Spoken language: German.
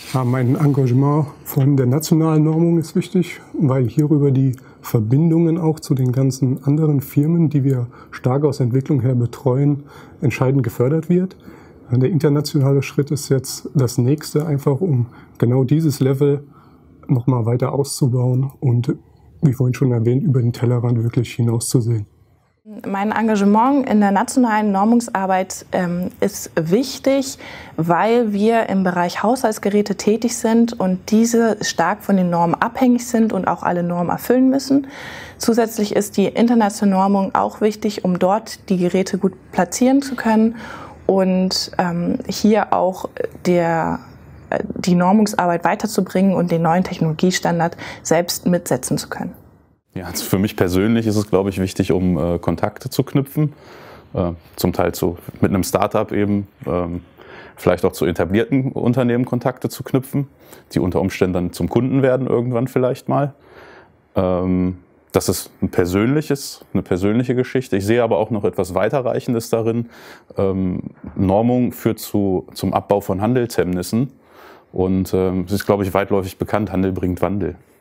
Ja, mein Engagement von der nationalen Normung ist wichtig, weil hierüber die Verbindungen auch zu den ganzen anderen Firmen, die wir stark aus Entwicklung her betreuen, entscheidend gefördert wird. Der internationale Schritt ist jetzt das nächste, einfach um genau dieses Level nochmal weiter auszubauen und, wie vorhin schon erwähnt, über den Tellerrand wirklich hinauszusehen. Mein Engagement in der nationalen Normungsarbeit ist wichtig, weil wir im Bereich Haushaltsgeräte tätig sind und diese stark von den Normen abhängig sind und auch alle Normen erfüllen müssen. Zusätzlich ist die internationale Normung auch wichtig, um dort die Geräte gut platzieren zu können und hier auch die Normungsarbeit weiterzubringen und den neuen Technologiestandard selbst mitsetzen zu können. Ja, also für mich persönlich ist es, glaube ich, wichtig, um Kontakte zu knüpfen, zum Teil mit einem Startup eben, vielleicht auch zu etablierten Unternehmen Kontakte zu knüpfen, die unter Umständen dann zum Kunden werden irgendwann vielleicht mal. Das ist eine persönliche Geschichte. Ich sehe aber auch noch etwas Weiterreichendes darin. Normung führt zum Abbau von Handelshemmnissen und es ist, glaube ich, weitläufig bekannt, Handel bringt Wandel.